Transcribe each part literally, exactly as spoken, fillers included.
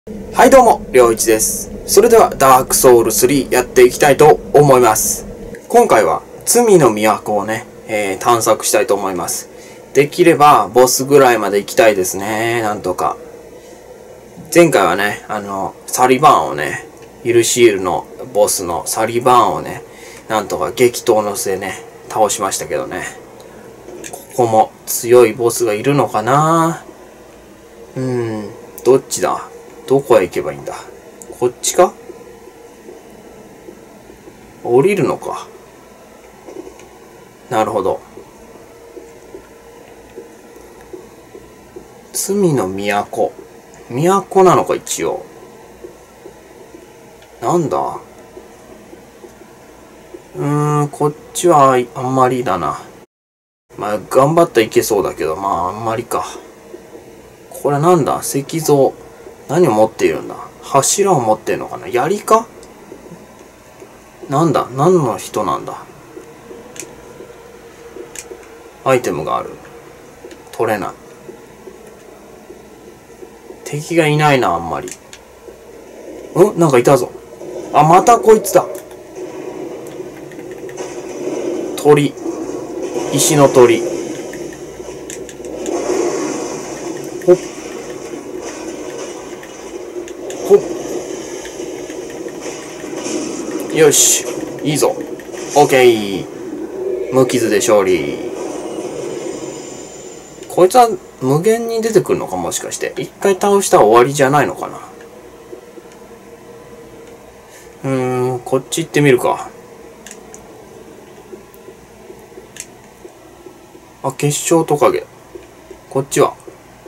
はいどうも、りょういちです。それではダークソウルスリーやっていきたいと思います。今回は罪の都をね、えー、探索したいと思います。できればボスぐらいまで行きたいですね、なんとか。前回はね、あの、サリバーンをね、ユルシールのボスのサリバーンをね、なんとか激闘の末ね、倒しましたけどね。ここも強いボスがいるのかな？うーん、どっちだ？どこへ行けばいいんだ？こっちか？降りるのか。なるほど。罪の都。都なのか、一応。なんだ？うーん、こっちはあんまりだな。まあ、頑張ったらいけそうだけど、まあ、あんまりか。これなんだ？石像。何を持っているんだ？柱を持ってるのかな？槍か？なんだ？何の人なんだ？アイテムがある。取れない。敵がいないな、あんまり。ん？なんかいたぞ。あ、またこいつだ。鳥。石の鳥。ほっ。ほっ。よし。いいぞ。オッケー。無傷で勝利。こいつは無限に出てくるのか、もしかして。一回倒したら終わりじゃないのかな。うーん、こっち行ってみるか。あ、結晶トカゲ。こっちは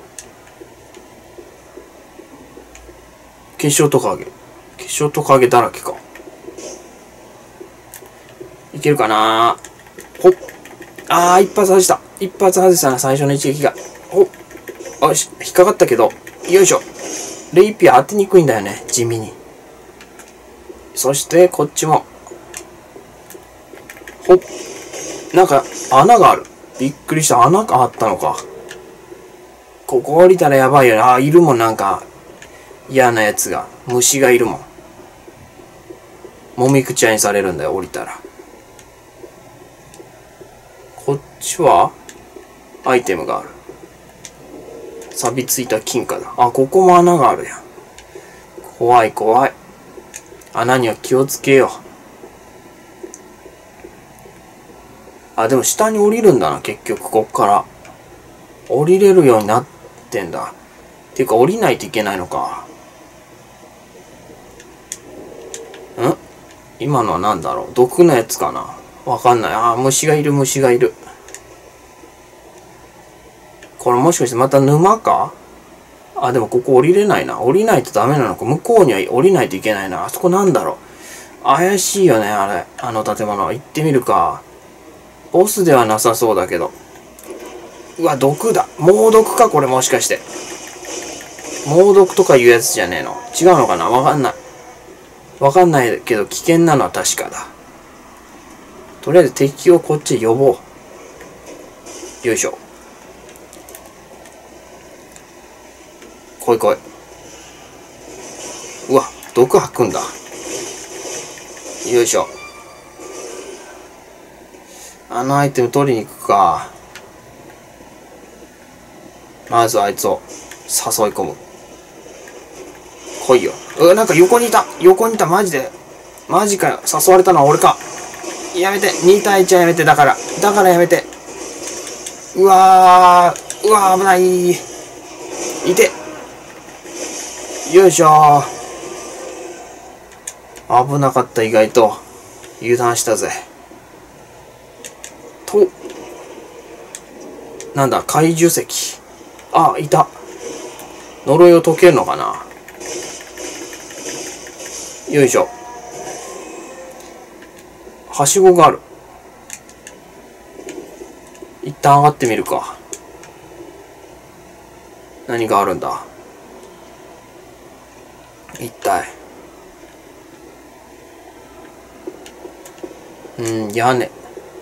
結晶トカゲ。結晶トカゲだらけか。いけるかな？ほっ。あー、一発外した。一発外したな、最初の一撃が。ほっ。よし、引っかかったけど。よいしょ。レイピア当てにくいんだよね、地味に。そして、こっちも。ほっ。なんか、穴がある。びっくりした。穴があったのか。ここ降りたらやばいよね。あー、いるもん、なんか。嫌なやつが。虫がいるもん。もみくちゃにされるんだよ、降りたら。こっちはアイテムがある。錆びついた金貨だ。あ、ここも穴があるやん。怖い怖い。穴には気をつけよう。あ、でも下に降りるんだな、結局、こっから。降りれるようになってんだ。っていうか、降りないといけないのか。ん？今のは何だろう？毒のやつかな？わかんない。あー、虫がいる、虫がいる。これもしかしてまた沼か？あ、でもここ降りれないな。降りないとダメなのか。向こうには降りないといけないな。あそこなんだろう。怪しいよね、あれ。あの建物。行ってみるか。ボスではなさそうだけど。うわ、毒だ。猛毒か、これもしかして。猛毒とかいうやつじゃねえの。違うのかな？わかんない。わかんないけど危険なのは確かだ。とりあえず敵をこっちへ呼ぼう。よいしょ。来い来い。うわ、毒吐くんだ。よいしょ。あのアイテム取りに行くか。まずあいつを誘い込む。来いよ。うわ、なんか横にいた。横にいた。マジで。マジかよ。誘われたのは俺か。やめて。に対いちはやめて。だから。だからやめて。うわー。うわー、危ない。いて。よいしょー。危なかった、意外と。油断したぜ。と。なんだ、怪獣石。あ、いた。呪いを解けるのかな？よいしょ。はしごがある。一旦上がってみるか。何があるんだ？一体。うん、屋根。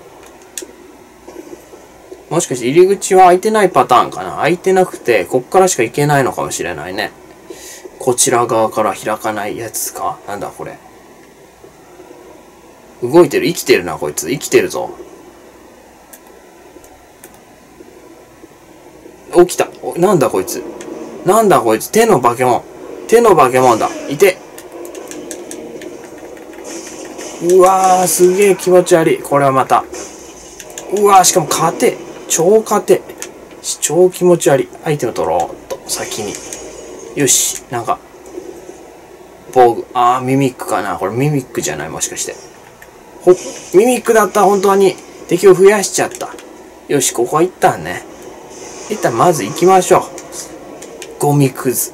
もしかして入り口は開いてないパターンかな？開いてなくて、こっからしか行けないのかもしれないね。 こちら側から開かないやつか。なんだこれ。動いてる。生きてるな、こいつ。生きてるぞ。起きた。なんだこいつ。なんだこいつ。手の化け物。手の化け物だ。いて。うわー、すげえ気持ち悪い。これはまた。うわー、しかも勝て。超勝て。超気持ち悪い。アイテム取ろうと、先に。よし。なんか。防具。あー、ミミックかな。これミミックじゃない、もしかして。ほ、ミミックだった。本当に。敵を増やしちゃった。よし、ここは一旦ね。一旦まず行きましょう。ゴミくず。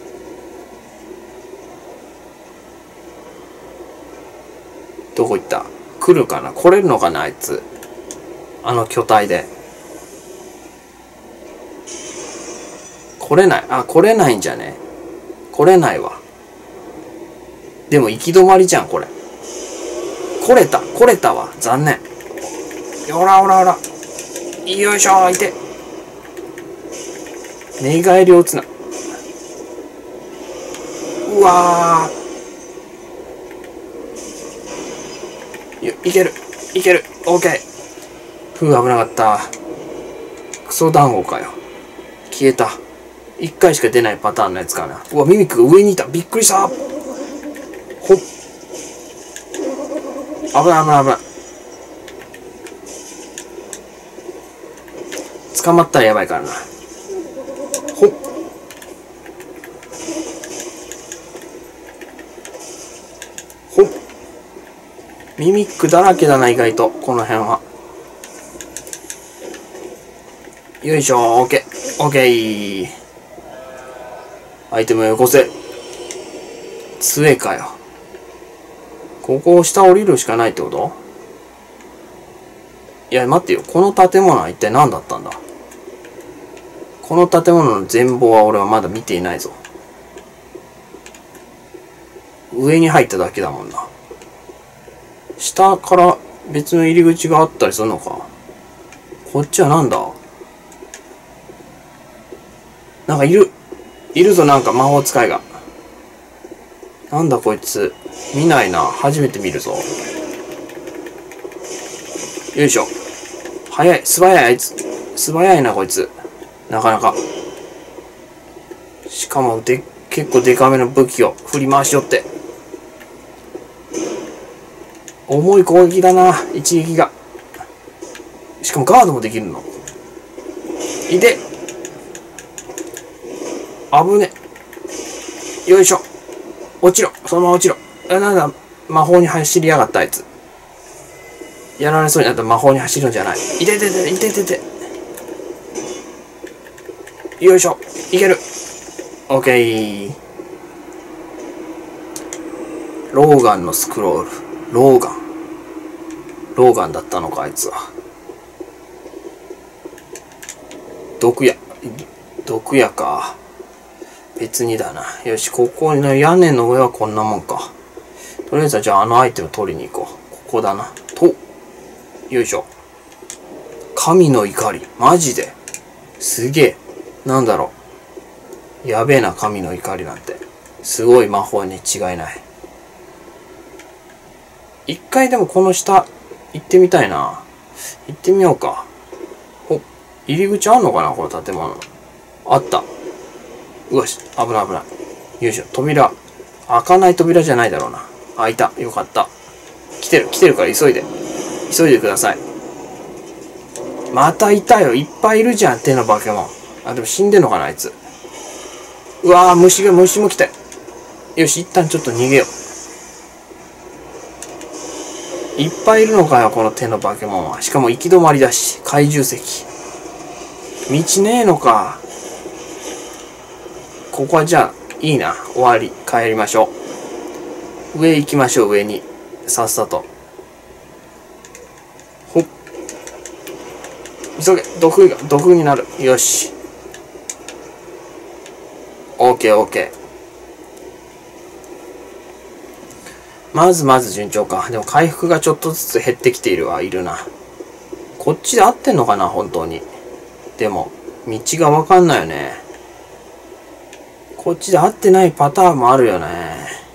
どこ行った？来るかな？来れるのかなあいつ。あの巨体で。来れない。あ、来れないんじゃね？来れないわ。でも行き止まりじゃん、これ。来れた。来れたわ。残念。ほらほらほら。よいしょ、いて。寝返りを打つな。うわー。よ、いける。いける。オッケー。ふう、危なかった。クソ団子かよ。消えた。一回しか出ないパターンのやつかな。うわ、ミミックが上にいた。びっくりした。ほっ。危ない危ない危ない。捕まったらやばいからな。ほっ。ほっ。ミミックだらけだな、意外と。この辺は。よいしょ、オッケー。オッケー。アイテムよこせ。杖かよ。ここを下降りるしかないってこと？いや、待ってよ。この建物は一体何だったんだ？この建物の全貌は俺はまだ見ていないぞ。上に入っただけだもんな。下から別の入り口があったりするのか？こっちはなんだ？なんかいる。いるぞ、なんか魔法使いが。なんだこいつ。見ないな。初めて見るぞ。よいしょ。早い。素早いあいつ。素早いなこいつ。なかなか。しかもで、結構デカめの武器を振り回しよって。重い攻撃だな。一撃が。しかもガードもできるの。いて。危ね。よいしょ。落ちろ。そのまま落ちろ。え、なんだ、魔法に走りやがったあいつ。やられそうになったら魔法に走るんじゃない。いててて、いててて。よいしょ。いける。オッケー。ローガンのスクロール。ローガン。ローガンだったのか、あいつは。毒矢。毒矢か。別にだな。よし、ここの屋根の上はこんなもんか。とりあえずはじゃああのアイテム取りに行こう。ここだな。と。よいしょ。神の怒り。マジで。すげえ。なんだろう。やべえな、神の怒りなんて。すごい魔法に違いない。一回でもこの下、行ってみたいな。行ってみようか。お、入り口あんのかなこの建物。あった。うわし、危ない危ない。よいしょ、扉。開かない扉じゃないだろうな。開いた。よかった。来てる、来てるから急いで。急いでください。またいたよ。いっぱいいるじゃん、手の化け物。あ、でも死んでんのかな、あいつ。うわぁ、虫が、虫も来て。よし、一旦ちょっと逃げよう。いっぱいいるのかよ、この手の化け物は。しかも行き止まりだし、怪獣石。道ねえのか。ここはじゃあ、いいな。終わり。帰りましょう。上行きましょう、上に。さっさと。ほっ。急げ。毒が、毒になる。よし。オーケーオーケー。まずまず順調か。でも回復がちょっとずつ減ってきているわ。いるな。こっちで合ってんのかな本当に。でも、道がわかんないよね。 こっちで合ってないパターンもあるよね。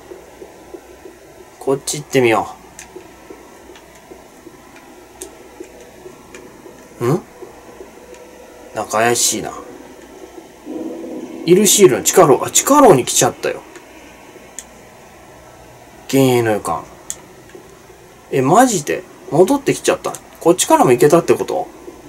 こっち行ってみよう。ん？なんか怪しいな。イルシールの地下牢、あ、地下牢に来ちゃったよ。幻影の予感。え、マジで戻ってきちゃった。こっちからも行けたってこと？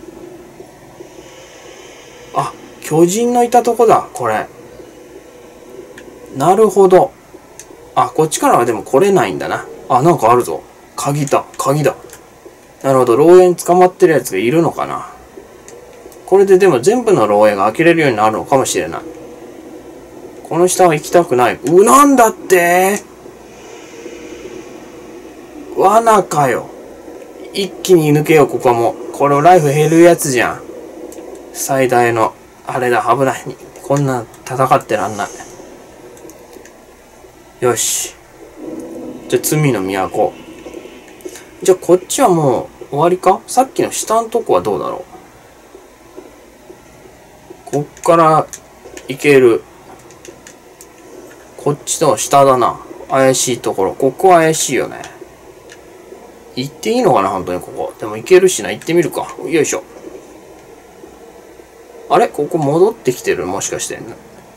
あ、巨人のいたとこだ、これ。なるほど。あ、こっちからはでも来れないんだな。あ、なんかあるぞ。鍵だ、鍵だ。なるほど、牢屋に捕まってるやつがいるのかな。これででも全部の牢屋が開けれるようになるのかもしれない。この下は行きたくない。う、なんだって？罠かよ。一気に抜けよう、ここはもう。これライフ減るやつじゃん。最大の、あれだ、危ない。こんな戦ってらんない。よし。じゃあ、罪の都。じゃあ、こっちはもう終わりか？さっきの下のとこはどうだろう？こっから行ける。こっちの下だな。怪しいところ。ここは怪しいよね。行っていいのかな本当にここ。でも行けるしな。行ってみるか。よいしょ。あれここ戻ってきてるもしかして。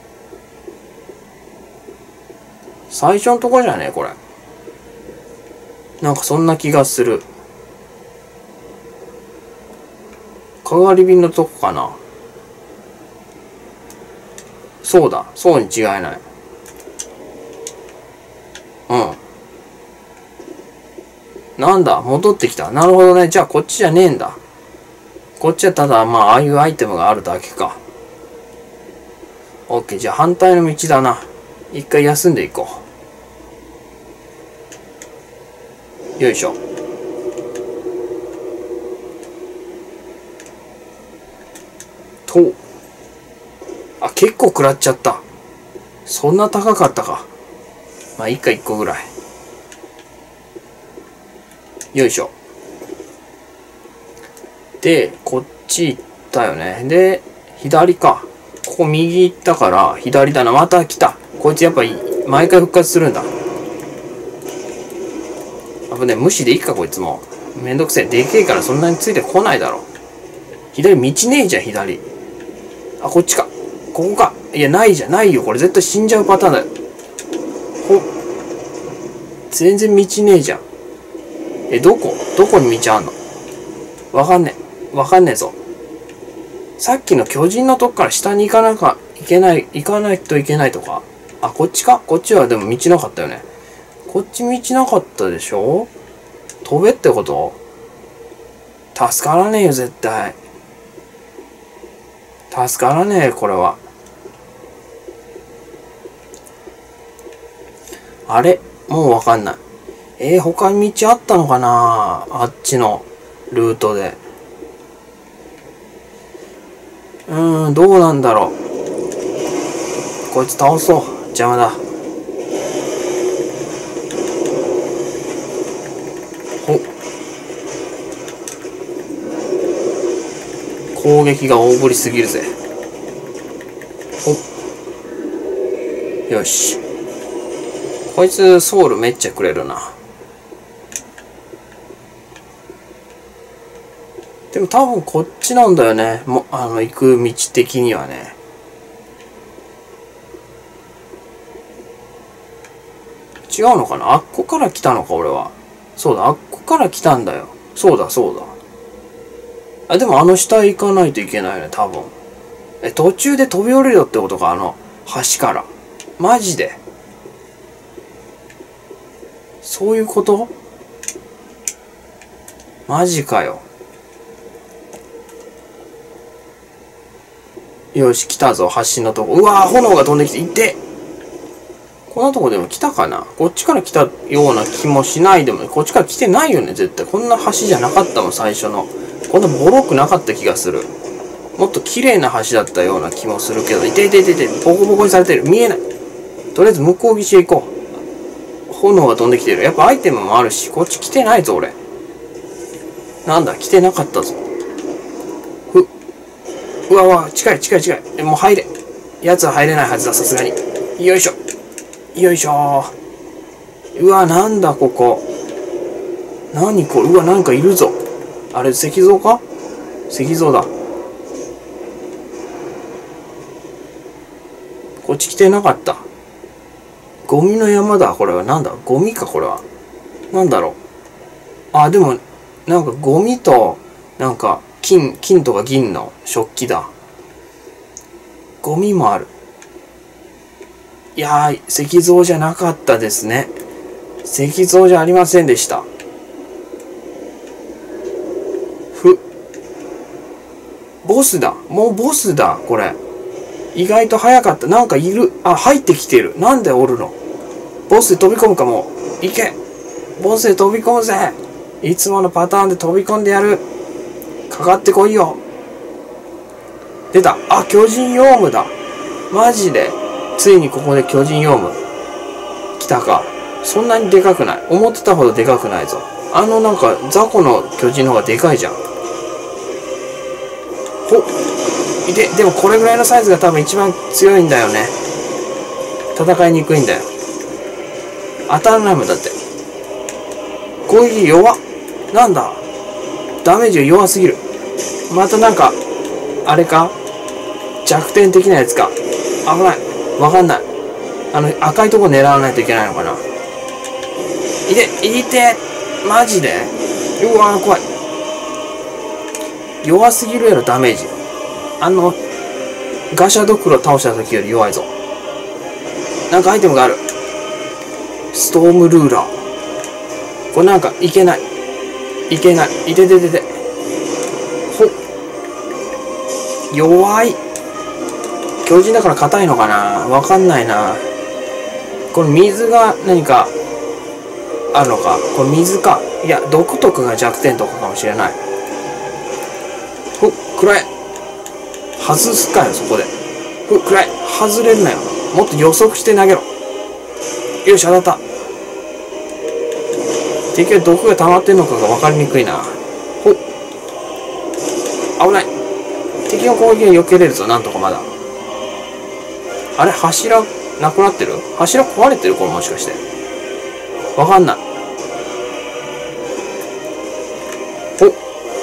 最初のとこじゃねえこれ。なんかそんな気がする。かがり火のとこかな。そうだ。そうに違いない。うん。なんだ戻ってきた。なるほどね。じゃあこっちじゃねえんだ。こっちはただ、まあ、ああいうアイテムがあるだけか。オッケー。じゃあ反対の道だな。一回休んでいこう。よいしょ。と。あ、結構食らっちゃった。そんな高かったか。まあ、いっか、いっこぐらい。よいしょ。で、こっち行ったよね。で、左か。ここ右行ったから、左だな。また来た。こいつやっぱり、毎回復活するんだ。あぶね、無視でいいか、こいつも。めんどくせえ。でけえからそんなについてこないだろ。左道ねえじゃん、左。あ、こっちか。ここか。いや、ないじゃん。ないよ。これ絶対死んじゃうパターンだよ。ほ。全然道ねえじゃん。え、どこどこに道あんの？わかんねえ。わかんねえぞ。さっきの巨人のとこから下に行かなきゃいけない、行かないといけないとか。あ、こっちか？こっちはでも道なかったよね。こっち道なかったでしょ？飛べってこと？助からねえよ、絶対。助からねえ、これは。あれ？もうわかんない。えー、他に道あったのかな？あっちのルートで。うーん、どうなんだろう。こいつ倒そう。邪魔だ。ほ。攻撃が大振りすぎるぜ。ほ。よし。こいつソウルめっちゃくれるな。でも多分こっちなんだよね。もあの行く道的にはね。違うのかな？あっこから来たのか俺は。そうだ、あっこから来たんだよ。そうだそうだ。あ、でもあの下行かないといけないよね、多分。え、途中で飛び降りろってことか、あの橋から。マジで。そういうこと？マジかよ。よし、来たぞ、橋のとこ。うわー、炎が飛んできて、いってこんなとこでも来たかな？こっちから来たような気もしないでも、こっちから来てないよね、絶対。こんな橋じゃなかったもん、最初の。こんなボロくなかった気がする。もっと綺麗な橋だったような気もするけど、いていていていて、ボコボコにされてる。見えない。とりあえず向こう岸へ行こう。炎が飛んできてる。やっぱアイテムもあるし、こっち来てないぞ、俺。なんだ、来てなかったぞ。ふ、うわうわ、近い近い近い。もう入れ。奴は入れないはずだ、さすがに。 よいしょ。よいしょ。うわ、なんだここ。なにこれ。うわ、なんかいるぞ。あれ、石像か？石像だ。こっち来てなかった。ゴミの山だ。これは。なんだゴミか、これは。なんだろう。あ、でも、なんかゴミと、なんか、金、金とか銀の食器だ。ゴミもある。いやー、石像じゃなかったですね。石像じゃありませんでした。ふ。ボスだ。もうボスだ、これ。意外と早かった。なんかいる。あ、入ってきてる。なんでおるの？ボスで飛び込むかも。行け。ボスで飛び込むぜ。いつものパターンで飛び込んでやる。かかってこいよ。出た。あ、巨人ヨウムだ。マジで。ついにここで巨人ヨウム。来たか。そんなにでかくない。思ってたほどでかくないぞ。あのなんか、雑魚の巨人の方がでかいじゃん。ほっ。で、でもこれぐらいのサイズが多分一番強いんだよね。戦いにくいんだよ。当たらないもんだって。攻撃弱っ。なんだ。ダメージが弱すぎる。またなんか、あれか？弱点的なやつか。危ない。わかんない。あの、赤いとこ狙わないといけないのかな。いて、いて、マジで？うわー、怖い。弱すぎるやろ、ダメージ。あの、ガシャドクロ倒した時より弱いぞ。なんかアイテムがある。ストームルーラー。これなんか、いけない。いけない。いてててて。ほっ。弱い。巨人だから硬いのかな？わかんないな。これ水が何か、あるのか。これ水か。いや、毒とかが弱点とかかもしれない。ほっ、くらえ。外すかよ、そこで。ほっ、くらえ。外れるなよ。もっと予測して投げろ。よし、当たった。敵は毒が溜まってんのかが分かりにくいな。ほっ。危ない。敵の攻撃は避けれるぞ、なんとかまだ。あれ、柱、なくなってる？柱壊れてる？これもしかして。わかんない。ほっ。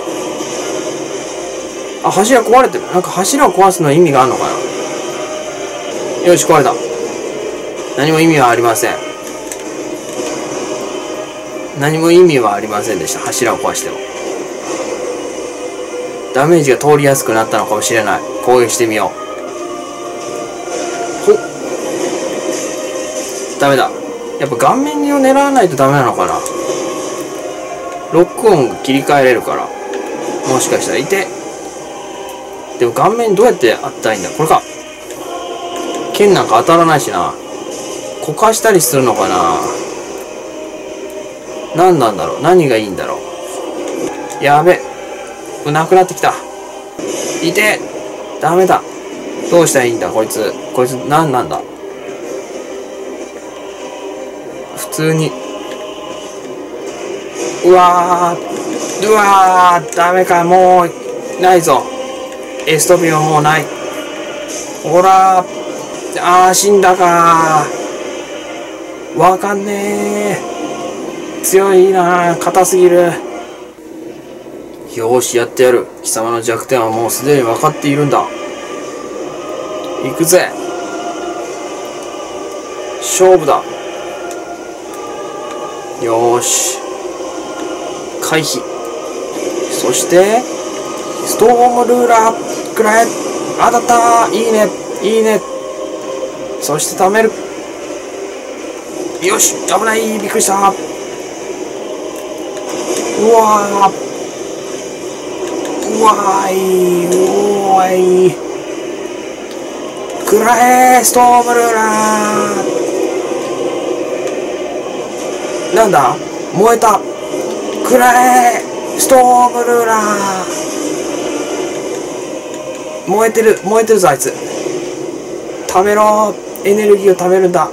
あ、柱壊れてる。なんか柱を壊すの意味があるのかな？よし、壊れた。何も意味はありません。何も意味はありませんでした。柱を壊しても。ダメージが通りやすくなったのかもしれない。攻撃してみよう。ほっ。ダメだ。やっぱ顔面を狙わないとダメなのかな。ロックオン切り替えれるから。もしかしたらいて。でも顔面どうやって当てたらいいんだ。これか。剣なんか当たらないしな。こかしたりするのかな。何なんだろう。何がいいんだろう。やべ。なくなってきた。いて。ダメだ。どうしたらいいんだこいつ。こいつ何なんだ。普通に。うわー。うわー。ダメか。もうないぞ。エストビオもうない。ほらー。あー、死んだかー。わかんねー。強いなー。硬すぎる。よーし、やってやる。貴様の弱点はもうすでに分かっているんだ。行くぜ。勝負だ。よーし。回避。そして、ストームルーラーくらえ。当たったー。いいね。いいね。そして貯める。よし。危ない。びっくりした。うわー。うわーい。うわーい。くらえ。ストームルーラー。なんだ燃えた。くらえ。ストームルーラー。燃えてる。燃えてるぞ、あいつ。貯めろ。エネルギーを貯めるんだ。よ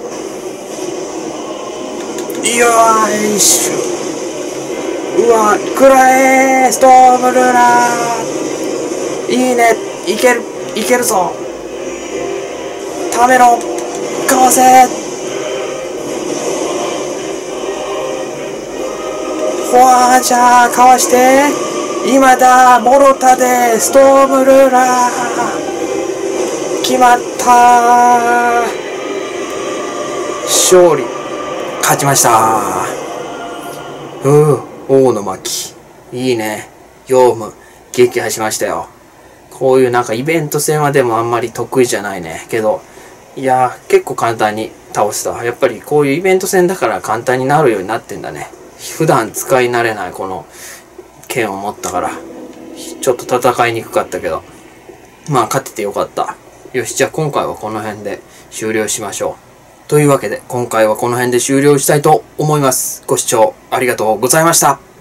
ーいしょ。うわ、くらえ。ストームルーラー。いいね。いける。いけるぞ。貯めろ。完倒せ。フォアじゃあかわして。今だ、モロタでストームルーラー。決まった。勝利。勝ちました。うー、王の巻。いいね。ヨウム、撃破しましたよ。こういうなんかイベント戦はでもあんまり得意じゃないね。けど、いやー、結構簡単に倒した。やっぱりこういうイベント戦だから簡単になるようになってんだね。普段使い慣れないこの剣を持ったから、ちょっと戦いにくかったけど、まあ勝ててよかった。よし、じゃあ今回はこの辺で終了しましょう。というわけで今回はこの辺で終了したいと思います。ご視聴ありがとうございました。